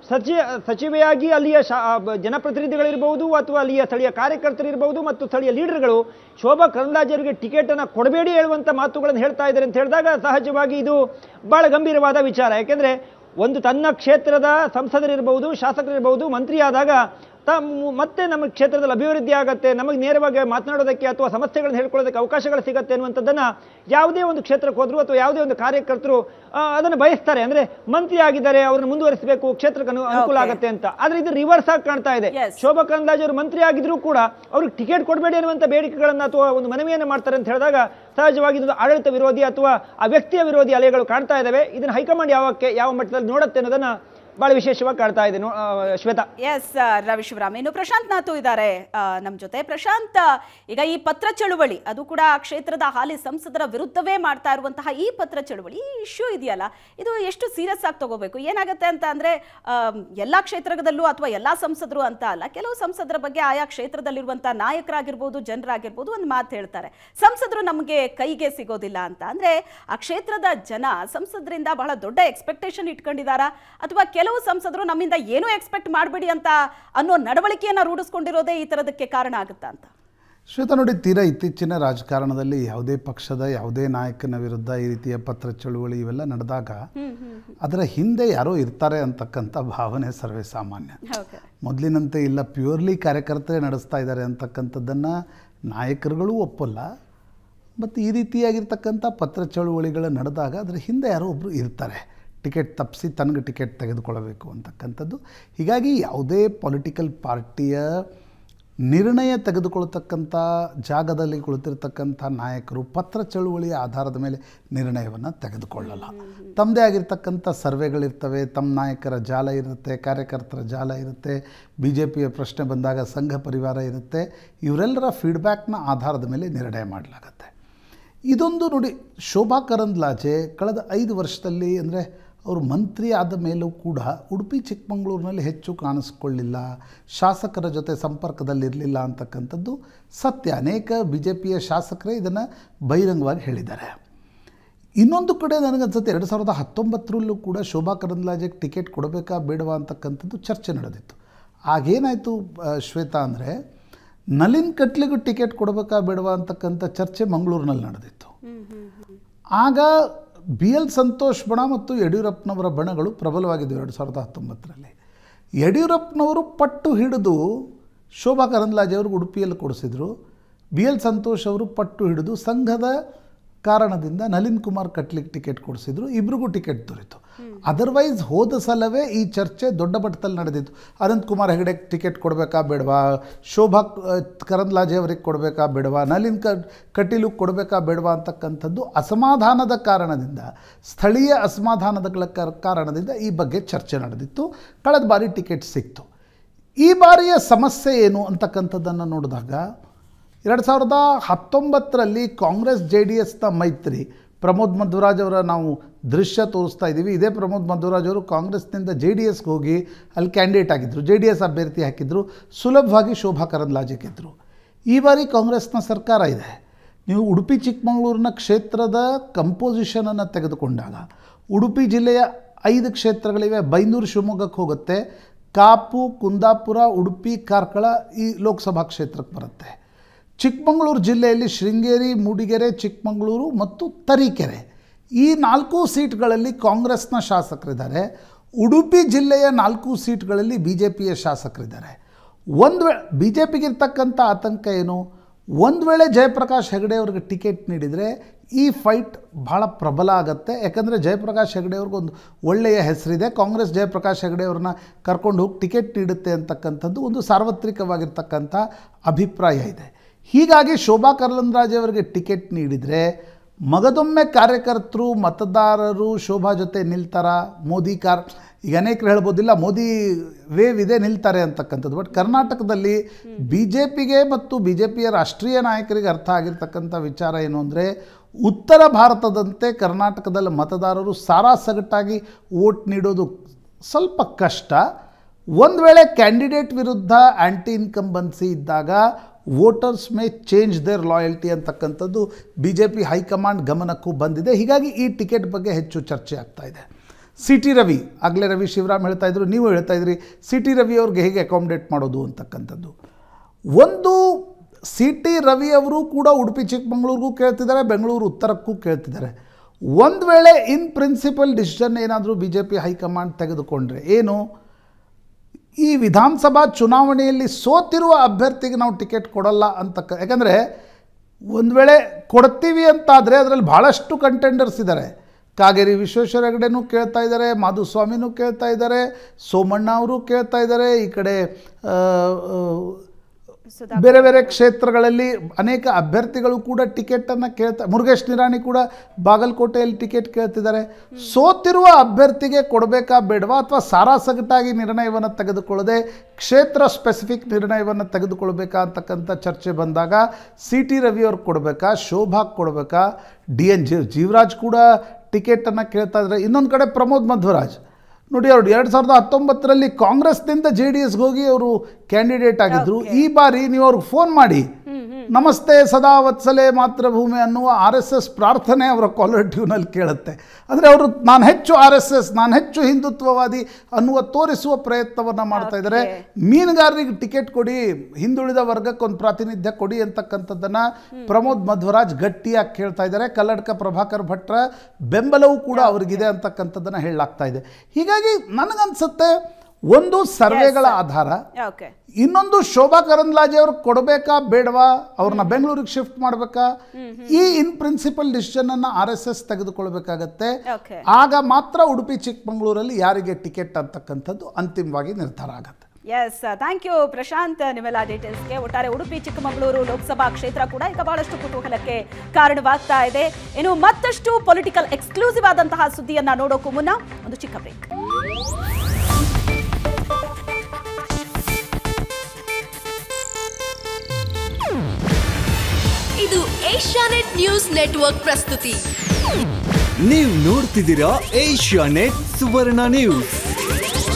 [SPEAKER 2] ಸಚಿವ ಸಚಿವೆಯಾಗಿ ಅಲ್ಲಿಯ ಶಾ ಜನಪ್ರತಿನಿಧಿಗಳಿರ್ಬೋದು ಅಥವಾ ಅಲ್ಲಿಯ ಸ್ಥಳೀಯ ಕಾರ್ಯಕರ್ತರಿರ್ಬೋದು ಮತ್ತು ಸ್ಥಳೀಯ ಲೀಡರ್ಗಳು ಶೋಭಾ ಕರಂದ್ಲಾಜೆ ಅವರಿಗೆ ಟಿಕೆಟನ್ನು ಕೊಡಬೇಡಿ ಹೇಳುವಂಥ ಮಾತುಗಳನ್ನು ಹೇಳ್ತಾ ಇದ್ದಾರೆ ಅಂತ ಹೇಳಿದಾಗ ಸಹಜವಾಗಿ ಇದು ಬಹಳ ಗಂಭೀರವಾದ ವಿಚಾರ. ಯಾಕೆಂದರೆ ಒಂದು ತನ್ನ ಕ್ಷೇತ್ರದ ಸಂಸದರಿರ್ಬೋದು, ಶಾಸಕರಿರ್ಬೋದು, ಮಂತ್ರಿ ಆದಾಗ ತ ಮತ್ತೆ ನಮ್ಮ ಕ್ಷೇತ್ರದಲ್ಲಿ ಅಭಿವೃದ್ಧಿ ಆಗುತ್ತೆ, ನಮಗೆ ನೇರವಾಗಿ ಮಾತನಾಡೋದಕ್ಕೆ ಅಥವಾ ಸಮಸ್ಯೆಗಳನ್ನು ಹೇಳ್ಕೊಳ್ಳೋದಕ್ಕೆ ಅವಕಾಶಗಳು ಸಿಗುತ್ತೆ ಅನ್ನುವಂಥದ್ದನ್ನು ಯಾವುದೇ ಒಂದು ಕ್ಷೇತ್ರಕ್ಕೆ ಹೋದ್ರು ಅಥವಾ ಯಾವುದೇ ಒಂದು ಕಾರ್ಯಕರ್ತರು ಅದನ್ನು ಬಯಸ್ತಾರೆ. ಅಂದರೆ ಮಂತ್ರಿ ಆಗಿದ್ದಾರೆ, ಅವ್ರನ್ನ ಮುಂದುವರಿಸಬೇಕು, ಕ್ಷೇತ್ರಕ್ಕೆ ಅನುಕೂಲ ಆಗುತ್ತೆ ಅಂತ. ಆದರೆ ಇದು ರಿವರ್ಸ್ ಆಗಿ ಕಾಣ್ತಾ ಇದೆ. ಶೋಭಾ ಕರಂದ್ಲಾಜೆ ಅವರು ಮಂತ್ರಿ ಆಗಿದ್ರು ಕೂಡ ಅವ್ರಿಗೆ ಟಿಕೆಟ್ ಕೊಡಬೇಡಿ ಅನ್ನುವಂಥ ಬೇಡಿಕೆಗಳನ್ನು ಅಥವಾ ಒಂದು ಮನವಿಯನ್ನು ಮಾಡ್ತಾರೆ ಅಂತ ಹೇಳಿದಾಗ ಸಹಜವಾಗಿ ಇದು ಆಡಳಿತ ವಿರೋಧಿ ಅಥವಾ ಆ ವ್ಯಕ್ತಿಯ ವಿರೋಧಿ ಅಲೆಗಳು ಕಾಣ್ತಾ ಇದ್ದಾವೆ. ಇದನ್ನು ಹೈಕಮಾಂಡ್ ಯಾವಕ್ಕೆ ಯಾವ ಮಟ್ಟದಲ್ಲಿ ನೋಡುತ್ತೆ ಅನ್ನೋದನ್ನ ಬಹಳ ವಿಶೇಷವಾಗಿ ಕಾಡ್ತಾ ಇದೆ ಶ್ವೇತಾ.
[SPEAKER 1] ಎಸ್ ರವಿ ಶಿವರಾಮ್. ಇನ್ನು ಪ್ರಶಾಂತ್ ನಾತು ಇದ್ದಾರೆ ನಮ್ಮ ಜೊತೆ. ಪ್ರಶಾಂತ್, ಈಗ ಈ ಪತ್ರ ಚಳುವಳಿ ಅದು ಕೂಡ ಕ್ಷೇತ್ರದ ಹಾಲಿ ಸಂಸದರ ವಿರುದ್ಧವೇ ಮಾಡ್ತಾ ಇರುವಂತಹ ಈ ಪತ್ರ ಚಳುವಳಿ, ಈ ಇಶ್ಯೂ ಇದೆಯಲ್ಲ, ಇದು ಎಷ್ಟು ಸೀರಿಯಸ್ ಆಗಿ ತಗೋಬೇಕು? ಏನಾಗುತ್ತೆ ಅಂತ ಅಂದ್ರೆ ಎಲ್ಲಾ ಕ್ಷೇತ್ರದಲ್ಲೂ ಅಥವಾ ಎಲ್ಲಾ ಸಂಸದರು ಅಂತ ಅಲ್ಲ, ಕೆಲವು ಸಂಸದರ ಬಗ್ಗೆ ಆಯಾ ಕ್ಷೇತ್ರದಲ್ಲಿರುವಂತಹ ನಾಯಕರಾಗಿರ್ಬೋದು, ಜನರಾಗಿರ್ಬೋದು ಒಂದು ಮಾತು ಹೇಳ್ತಾರೆ, ಸಂಸದರು ನಮಗೆ ಕೈಗೆ ಸಿಗೋದಿಲ್ಲ ಅಂತ. ಅಂದ್ರೆ ಆ ಕ್ಷೇತ್ರದ ಜನ ಸಂಸದರಿಂದ ಬಹಳ ದೊಡ್ಡ ಎಕ್ಸ್ಪೆಕ್ಟೇಷನ್ ಇಟ್ಕೊಂಡಿದ್ದಾರಾ ಅಥವಾ ಕೆಲವು ಸಂಸದರು ನಮ್ಮಿಂದ ಏನೂ ಎಕ್ಸ್ಪೆಕ್ಟ್ ಮಾಡಬೇಡಿ ಅಂತ ಅನ್ನೋ ನಡವಳಿಕೆಯನ್ನು ರೂಢಿಸ್ಕೊಂಡಿರೋದೇ ಈ ತರದಕ್ಕೆ ಕಾರಣ ಆಗುತ್ತಾ ಅಂತ?
[SPEAKER 3] ಶ್ವೇತಾ ನೋಡಿ, ತೀರಾ ಇತ್ತೀಚಿನ ರಾಜಕಾರಣದಲ್ಲಿ ಯಾವುದೇ ಪಕ್ಷದ ಯಾವುದೇ ನಾಯಕನ ವಿರುದ್ಧ ಈ ರೀತಿಯ ಪತ್ರ ಚಳುವಳಿ ಇವೆಲ್ಲ ನಡೆದಾಗ ಅದರ ಹಿಂದೆ ಯಾರೋ ಇರ್ತಾರೆ ಅಂತಕ್ಕಂಥ ಭಾವನೆ ಸರ್ವೇ ಸಾಮಾನ್ಯ. ಮೊದಲಿನಂತೆ ಇಲ್ಲ, ಪ್ಯೂರ್ಲಿ ಕಾರ್ಯಕರ್ತರೇ ನಡೆಸ್ತಾ ಇದ್ದಾರೆ ಅಂತಕ್ಕಂಥದ್ದನ್ನು ನಾಯಕರುಗಳು ಒಪ್ಪಲ್ಲ. ಮತ್ತು ಈ ರೀತಿಯಾಗಿರ್ತಕ್ಕಂಥ ಪತ್ರ ಚಳುವಳಿಗಳು ನಡೆದಾಗ ಅದರ ಹಿಂದೆ ಯಾರೋ ಒಬ್ಬರು ಇರ್ತಾರೆ, ಟಿಕೆಟ್ ತಪ್ಪಿಸಿ ತನಗೆ ಟಿಕೆಟ್ ತೆಗೆದುಕೊಳ್ಳಬೇಕು ಅಂತಕ್ಕಂಥದ್ದು. ಹೀಗಾಗಿ ಯಾವುದೇ ಪೊಲಿಟಿಕಲ್ ಪಾರ್ಟಿಯ ನಿರ್ಣಯ ತೆಗೆದುಕೊಳ್ತಕ್ಕಂಥ ಜಾಗದಲ್ಲಿ ಕುಳಿತಿರ್ತಕ್ಕಂಥ ನಾಯಕರು ಪತ್ರ ಚಳುವಳಿಯ ಆಧಾರದ ಮೇಲೆ ನಿರ್ಣಯವನ್ನು ತೆಗೆದುಕೊಳ್ಳಲ್ಲ. ತಮ್ಮದೇ ಆಗಿರ್ತಕ್ಕಂಥ ಸರ್ವೆಗಳಿರ್ತವೆ, ತಮ್ಮ ನಾಯಕರ ಜಾಲ ಇರುತ್ತೆ, ಕಾರ್ಯಕರ್ತರ ಜಾಲ ಇರುತ್ತೆ, ಬಿ ಜೆ ಪಿಯ ಪ್ರಶ್ನೆ ಬಂದಾಗ ಸಂಘ ಪರಿವಾರ ಇರುತ್ತೆ. ಇವರೆಲ್ಲರ ಫೀಡ್ಬ್ಯಾಕ್ನ ಆಧಾರದ ಮೇಲೆ ನಿರ್ಣಯ ಮಾಡಲಾಗುತ್ತೆ. ಇದೊಂದು ನೋಡಿ, ಶೋಭಾ ಕರಂದ್ಲಾಜೆ ಕಳೆದ ಐದು ವರ್ಷದಲ್ಲಿ ಅಂದರೆ ಅವರು ಮಂತ್ರಿ ಆದ ಮೇಲೂ ಕೂಡ ಉಡುಪಿ ಚಿಕ್ಕಮಗಳೂರಿನಲ್ಲಿ ಹೆಚ್ಚು ಕಾಣಿಸ್ಕೊಳ್ಳಿಲ್ಲ, ಶಾಸಕರ ಜೊತೆ ಸಂಪರ್ಕದಲ್ಲಿರಲಿಲ್ಲ ಅಂತಕ್ಕಂಥದ್ದು ಸತ್ಯ. ಅನೇಕ ಬಿ ಜೆ ಪಿಯ ಶಾಸಕರೇ ಇದನ್ನು ಬಹಿರಂಗವಾಗಿ ಹೇಳಿದ್ದಾರೆ. ಇನ್ನೊಂದು ಕಡೆ ನನಗನ್ಸುತ್ತೆ ಎರಡು ಸಾವಿರದ ಹತ್ತೊಂಬತ್ತರಲ್ಲೂ ಕೂಡ ಶೋಭಾ ಕರಂದ್ಲಾಜೆಗೆ ಟಿಕೆಟ್ ಕೊಡಬೇಕಾ ಬೇಡವಾ ಅಂತಕ್ಕಂಥದ್ದು ಚರ್ಚೆ ನಡೆದಿತ್ತು. ಆಗೇನಾಯಿತು ಶ್ವೇತಾ ಅಂದರೆ, ನಳಿನ್ ಕಟ್ಲಿಗೂ ಟಿಕೆಟ್ ಕೊಡಬೇಕಾ ಬೇಡವಾ ಅಂತಕ್ಕಂಥ ಚರ್ಚೆ ಮಂಗಳೂರಿನಲ್ಲಿ ನಡೆದಿತ್ತು. ಆಗ ಬಿ ಎಲ್ ಸಂತೋಷ್ ಬಣ ಮತ್ತು ಯಡಿಯೂರಪ್ಪನವರ ಬಣಗಳು ಪ್ರಬಲವಾಗಿದ್ದವು. ಎರಡು ಸಾವಿರದ ಹತ್ತೊಂಬತ್ತರಲ್ಲಿ ಯಡಿಯೂರಪ್ಪನವರು ಪಟ್ಟು ಹಿಡಿದು ಶೋಭಾ ಕರಂದ್ಲಾಜೆ ಅವ್ರಿಗೆ ಉಡುಪಿಯಲ್ಲಿ ಕೊಡಿಸಿದ್ರು. ಬಿ ಎಲ್ ಸಂತೋಷ್ ಅವರು ಪಟ್ಟು ಹಿಡಿದು ಸಂಘದ ಕಾರಣದಿಂದ ನಳಿನ್ ಕುಮಾರ್ ಕಟ್ಲಿಗೆ ಟಿಕೆಟ್ ಕೊಡಿಸಿದ್ರು. ಇಬ್ರಿಗೂ ಟಿಕೆಟ್ ದೊರೆಯಿತು. ಅದರ್ವೈಸ್ ಹೋದ ಸಲವೇ ಈ ಚರ್ಚೆ ದೊಡ್ಡ ಮಟ್ಟದಲ್ಲಿ ನಡೆದಿತ್ತು. ಅನಂತ್ ಕುಮಾರ್ ಹೆಗಡೆಗೆ ಟಿಕೆಟ್ ಕೊಡಬೇಕಾ ಬೇಡವಾ, ಶೋಭಾ ಕರಂದ್ಲಾಜೆ ಅವರಿಗೆ ಕೊಡಬೇಕಾ ಬೇಡವಾ, ನಳಿನ್ ಕ ಕಟೀಲು ಕೊಡಬೇಕಾ ಬೇಡವಾ ಅಂತಕ್ಕಂಥದ್ದು ಅಸಮಾಧಾನದ ಕಾರಣದಿಂದ, ಸ್ಥಳೀಯ ಅಸಮಾಧಾನದ ಕಾರಣದಿಂದ ಈ ಬಗ್ಗೆ ಚರ್ಚೆ ನಡೆದಿತ್ತು. ಕಳೆದ ಬಾರಿ ಟಿಕೆಟ್ ಸಿಕ್ತು. ಈ ಬಾರಿಯ ಸಮಸ್ಯೆ ಏನು ಅಂತಕ್ಕಂಥದ್ದನ್ನು ನೋಡಿದಾಗ, ಎರಡು ಸಾವಿರದ ಹತ್ತೊಂಬತ್ತರಲ್ಲಿ ಕಾಂಗ್ರೆಸ್ ಜೆ ಡಿ ಎಸ್ನ ಮೈತ್ರಿ, ಪ್ರಮೋದ್ ಮಧ್ವರಾಜ್ ಅವರ ನಾವು ದೃಶ್ಯ ತೋರಿಸ್ತಾ ಇದ್ದೀವಿ. ಇದೇ ಪ್ರಮೋದ್ ಮಧ್ವರಾಜ್ ಅವರು ಕಾಂಗ್ರೆಸ್ನಿಂದ ಜೆ ಡಿ ಎಸ್ಗೆ ಹೋಗಿ ಅಲ್ಲಿ ಕ್ಯಾಂಡಿಡೇಟ್ ಆಗಿದ್ದರು, ಜೆ ಡಿ ಎಸ್ ಅಭ್ಯರ್ಥಿ ಹಾಕಿದ್ರು, ಸುಲಭವಾಗಿ ಶೋಭಾ ಕರಂದ್ಲಾಜೆ ಗೆದ್ದರು. ಈ ಬಾರಿ ಕಾಂಗ್ರೆಸ್ನ ಸರ್ಕಾರ ಇದೆ. ನೀವು ಉಡುಪಿ ಚಿಕ್ಕಮಗಳೂರಿನ ಕ್ಷೇತ್ರದ ಕಂಪೋಸಿಷನನ್ನು ತೆಗೆದುಕೊಂಡಾಗ ಉಡುಪಿ ಜಿಲ್ಲೆಯ ಐದು ಕ್ಷೇತ್ರಗಳಿವೆ. ಬೈಂದೂರು ಶಿವಮೊಗ್ಗಕ್ಕೆ ಹೋಗುತ್ತೆ, ಕಾಪು, ಕುಂದಾಪುರ, ಉಡುಪಿ, ಕಾರ್ಕಳ ಈ ಲೋಕಸಭಾ ಕ್ಷೇತ್ರಕ್ಕೆ ಬರುತ್ತೆ. ಚಿಕ್ಕಮಗಳೂರು ಜಿಲ್ಲೆಯಲ್ಲಿ ಶೃಂಗೇರಿ, ಮೂಡಿಗೆರೆ, ಚಿಕ್ಕಮಗಳೂರು ಮತ್ತು ತರೀಕೆರೆ ಈ ನಾಲ್ಕು ಸೀಟ್ಗಳಲ್ಲಿ ಕಾಂಗ್ರೆಸ್ನ ಶಾಸಕರಿದ್ದಾರೆ. ಉಡುಪಿ ಜಿಲ್ಲೆಯ ನಾಲ್ಕು ಸೀಟ್ಗಳಲ್ಲಿ ಬಿ ಜೆ ಪಿಯ ಶಾಸಕರಿದ್ದಾರೆ. ಒಂದು ವೇಳೆ ಬಿ ಜೆ ಪಿಗಿರ್ತಕ್ಕಂಥ ಆತಂಕ ಏನು, ಒಂದು ವೇಳೆ ಜಯಪ್ರಕಾಶ್ ಹೆಗಡೆ ಅವ್ರಿಗೆ ಟಿಕೆಟ್ ನೀಡಿದರೆ ಈ ಫೈಟ್ ಭಾಳ ಪ್ರಬಲ ಆಗುತ್ತೆ. ಯಾಕಂದರೆ ಜಯಪ್ರಕಾಶ್ ಹೆಗಡೆ ಅವ್ರಿಗೊಂದು ಒಳ್ಳೆಯ ಹೆಸರಿದೆ. ಕಾಂಗ್ರೆಸ್ ಜಯಪ್ರಕಾಶ್ ಹೆಗಡೆ ಅವ್ರನ್ನ ಕರ್ಕೊಂಡು ಹೋಗಿ ಟಿಕೆಟ್ ನೀಡುತ್ತೆ ಅಂತಕ್ಕಂಥದ್ದು ಒಂದು ಸಾರ್ವತ್ರಿಕವಾಗಿರ್ತಕ್ಕಂಥ ಅಭಿಪ್ರಾಯ ಇದೆ. ಹೀಗಾಗಿ ಶೋಭಾ ಕರಂದ್ಲಾಜೆ ಅವರಿಗೆ ಟಿಕೆಟ್ ನೀಡಿದರೆ ಮಗದೊಮ್ಮೆ ಕಾರ್ಯಕರ್ತರು, ಮತದಾರರು ಶೋಭಾ ಜೊತೆ ನಿಲ್ತಾರ. ಮೋದಿ ಕಾರ್ ಈಗ ಅನೇಕರು ಹೇಳ್ಬೋದಿಲ್ಲ ಮೋದಿ ವೇವ್ ಇದೆ ನಿಲ್ತಾರೆ ಅಂತಕ್ಕಂಥದ್ದು. ಬಟ್ ಕರ್ನಾಟಕದಲ್ಲಿ ಬಿ ಜೆ ಪಿಗೆ ಮತ್ತು ಬಿ ಜೆ ಪಿಯ ರಾಷ್ಟ್ರೀಯ ನಾಯಕರಿಗೆ ಅರ್ಥ ಆಗಿರ್ತಕ್ಕಂಥ ವಿಚಾರ ಏನು ಅಂದರೆ, ಉತ್ತರ ಭಾರತದಂತೆ ಕರ್ನಾಟಕದಲ್ಲಿ ಮತದಾರರು ಸಾರಾಸಗಟ್ಟಾಗಿ ವೋಟ್ ನೀಡೋದು ಸ್ವಲ್ಪ ಕಷ್ಟ. ಒಂದು ವೇಳೆ ಕ್ಯಾಂಡಿಡೇಟ್ ವಿರುದ್ಧ ಆ್ಯಂಟಿ ಇನ್ಕಂಬನ್ಸಿ ಇದ್ದಾಗ voters may change their loyalty ಅಂತಕ್ಕಂಥದ್ದು ಬಿ ಜೆ ಪಿ ಹೈಕಮಾಂಡ್ ಗಮನಕ್ಕೂ ಬಂದಿದೆ. ಹೀಗಾಗಿ ಈ ಟಿಕೆಟ್ ಬಗ್ಗೆ ಹೆಚ್ಚು ಚರ್ಚೆ ಆಗ್ತಾ ಇದೆ. ಸಿ ಟಿ ರವಿ, ಆಗಲೇ ರವಿ ಶಿವರಾಮ್ ಹೇಳ್ತಾ ಇದ್ರು, ನೀವು ಹೇಳ್ತಾ ಇದ್ರಿ ಸಿ ಟಿ ರವಿ ಅವ್ರಿಗೆ ಹೇಗೆ ಅಕಾಮಿಡೇಟ್ ಮಾಡೋದು ಅಂತಕ್ಕಂಥದ್ದು. ಒಂದು ಸಿ ಟಿ ರವಿ ಅವರು ಕೂಡ ಉಡುಪಿ ಚಿಕ್ಕಮಗಳೂರಿಗೂ ಕೇಳ್ತಿದ್ದಾರೆ, ಬೆಂಗಳೂರು ಉತ್ತರಕ್ಕೂ ಕೇಳ್ತಿದ್ದಾರೆ. ಒಂದು ವೇಳೆ ಇನ್ ಪ್ರಿನ್ಸಿಪಲ್ ಡಿಸಿಷನ್ ಏನಾದರೂ ಬಿ ಜೆ ಪಿ ಹೈಕಮಾಂಡ್ ತೆಗೆದುಕೊಂಡ್ರೆ ಏನು, ಈ ವಿಧಾನಸಭಾ ಚುನಾವಣೆಯಲ್ಲಿ ಸೋತಿರುವ ಅಭ್ಯರ್ಥಿಗೆ ನಾವು ಟಿಕೆಟ್ ಕೊಡಲ್ಲ ಅಂತಕ್ಕ, ಯಾಕಂದರೆ ಒಂದು ವೇಳೆ ಕೊಡ್ತೀವಿ ಅಂತಾದರೆ ಅದರಲ್ಲಿ ಭಾಳಷ್ಟು ಕಂಟೆಂಡರ್ಸ್ ಇದ್ದಾರೆ. ಕಾಗೇರಿ ವಿಶ್ವೇಶ್ವರ ಹೆಗಡೆನೂ ಕೇಳ್ತಾ ಇದ್ದಾರೆ, ಮಾಧುಸ್ವಾಮಿನೂ ಕೇಳ್ತಾ ಇದ್ದಾರೆ, ಸೋಮಣ್ಣ ಅವರು ಕೇಳ್ತಾ ಇದ್ದಾರೆ, ಈ ಕಡೆ ಬೇರೆ ಬೇರೆ ಕ್ಷೇತ್ರಗಳಲ್ಲಿ ಅನೇಕ ಅಭ್ಯರ್ಥಿಗಳು ಕೂಡ ಟಿಕೆಟನ್ನು ಕೇಳ್ತಾ, ಮುರುಗೇಶ್ ನಿರಾಣಿ ಕೂಡ ಬಾಗಲಕೋಟೆಯಲ್ಲಿ ಟಿಕೆಟ್ ಕೇಳ್ತಿದ್ದಾರೆ. ಸೋತಿರುವ ಅಭ್ಯರ್ಥಿಗೆ ಕೊಡಬೇಕಾ ಬೇಡವಾ, ಅಥವಾ ಸಾರಾಸಗಟಾಗಿ ನಿರ್ಣಯವನ್ನು ತೆಗೆದುಕೊಳ್ಳದೆ ಕ್ಷೇತ್ರ ಸ್ಪೆಸಿಫಿಕ್ ನಿರ್ಣಯವನ್ನು ತೆಗೆದುಕೊಳ್ಬೇಕಾ ಅಂತಕ್ಕಂಥ ಚರ್ಚೆ ಬಂದಾಗ ಸಿ ಟಿ ರವಿಯವ್ರಿಗೆ ಕೊಡಬೇಕಾ, ಶೋಭಾಗೆ ಕೊಡಬೇಕಾ, ಡಿ ಎನ್ ಜಿ ಜೀವರಾಜ್ ಕೂಡ ಟಿಕೆಟನ್ನು ಕೇಳ್ತಾ ಇದ್ದಾರೆ. ಇನ್ನೊಂದು ಕಡೆ ಪ್ರಮೋದ್ ಮಧ್ವರಾಜ್ ನೋಡಿ, ಅವರು ಎರಡು ಸಾವಿರದ ಹತ್ತೊಂಬತ್ತರಲ್ಲಿ ಕಾಂಗ್ರೆಸ್ನಿಂದ ಜೆ ಡಿ ಎಸ್ಗೆ ಹೋಗಿ ಅವರು ಕ್ಯಾಂಡಿಡೇಟ್ ಆಗಿದ್ದರು. ಈ ಬಾರಿ ನೀವು ಅವ್ರಿಗೆ ಫೋನ್ ಮಾಡಿ ನಮಸ್ತೆ ಸದಾ ವತ್ಸಲೆ ಮಾತೃಭೂಮಿ ಅನ್ನುವ ಆರ್ ಎಸ್ ಎಸ್ ಪ್ರಾರ್ಥನೆ ಅವರ ಕಾಲರ್ ಟ್ಯೂನಲ್ಲಿ ಕೇಳುತ್ತೆ. ಅಂದರೆ ಅವರು ನಾನು ಹೆಚ್ಚು ಆರ್ ಎಸ್ ಎಸ್, ನಾನು ಹೆಚ್ಚು ಹಿಂದುತ್ವವಾದಿ ಅನ್ನುವ ತೋರಿಸುವ ಪ್ರಯತ್ನವನ್ನು ಮಾಡ್ತಾ ಇದ್ದಾರೆ. ಮೀನುಗಾರರಿಗೆ ಟಿಕೆಟ್ ಕೊಡಿ, ಹಿಂದುಳಿದ ವರ್ಗಕ್ಕೆ ಒಂದು ಪ್ರಾತಿನಿಧ್ಯ ಕೊಡಿ ಅಂತಕ್ಕಂಥದ್ದನ್ನು ಪ್ರಮೋದ್ ಮಧ್ವರಾಜ್ ಗಟ್ಟಿಯಾಗಿ ಕೇಳ್ತಾ ಇದ್ದಾರೆ. ಕಲ್ಲಡ್ಕ ಪ್ರಭಾಕರ್ ಭಟ್ರ ಬೆಂಬಲವೂ ಕೂಡ ಅವ್ರಿಗಿದೆ ಅಂತಕ್ಕಂಥದ್ದನ್ನು ಹೇಳಲಾಗ್ತಾ ಇದೆ. ಹೀಗಾಗಿ ನನಗನ್ಸುತ್ತೆ ಒಂದು ಸರ್ವೆಗಳ ಆಧಾರ, ಇನ್ನೊಂದು ಶೋಭಾ ಕರಂದ್ಲಾಜೆ ಅವ್ರಿಗೆ ಕೊಡಬೇಕಾ ಬೇಡವಾ, ಅವ್ರನ್ನ ಬೆಂಗಳೂರಿಗೆ ಶಿಫ್ಟ್ ಮಾಡಬೇಕಾ, ಈ ಇನ್ ಪ್ರಿನ್ಸಿಪಲ್ ಡಿಸಿಷನ್ ಅನ್ನ ಆರ್ ಎಸ್ ಎಸ್ ತೆಗೆದುಕೊಳ್ಬೇಕಾಗತ್ತೆ. ಆಗ ಮಾತ್ರ ಉಡುಪಿ ಚಿಕ್ಕಮಗಳೂರಲ್ಲಿ ಯಾರಿಗೆ ಟಿಕೆಟ್ ಅಂತಕ್ಕಂಥದ್ದು ಅಂತಿಮವಾಗಿ ನಿರ್ಧಾರ ಆಗುತ್ತೆ.
[SPEAKER 1] ಎಸ್, ಥ್ಯಾಂಕ್ ಯು ಪ್ರಶಾಂತ್ ನಿಮ್ಮೆಲ್ಲ ಡೀಟೇಲ್ಸ್ಗೆ. ಒಟ್ಟಾರೆ ಉಡುಪಿ ಚಿಕ್ಕಮಗಳೂರು ಲೋಕಸಭಾ ಕ್ಷೇತ್ರ ಕೂಡ ಈಗ ಬಹಳಷ್ಟು ಕುತೂಹಲಕ್ಕೆ ಕಾರಣವಾಗ್ತಾ ಇದೆ. ಇನ್ನು ಮತ್ತಷ್ಟು ಪೊಲಿಟಿಕಲ್ ಎಕ್ಸ್ಕ್ಲೂಸಿವ್ ಆದಂತಹ ಸುದ್ದಿಯನ್ನ ನೋಡೋಕ್ಕೂ ಮುನ್ನ ಒಂದು ಚಿಕ್ಕ ಬ್ರೇಕ್.
[SPEAKER 4] ಇದು ಏಷ್ಯಾನೆಟ್ ನ್ಯೂಸ್ ನೆಟ್ವರ್ಕ್ ಪ್ರಸ್ತುತಿ.
[SPEAKER 5] ನೀವು ನೋಡ್ತಿದ್ದೀರಾ ಏಷ್ಯಾನೆಟ್ ಸುವರ್ಣ ನ್ಯೂಸ್.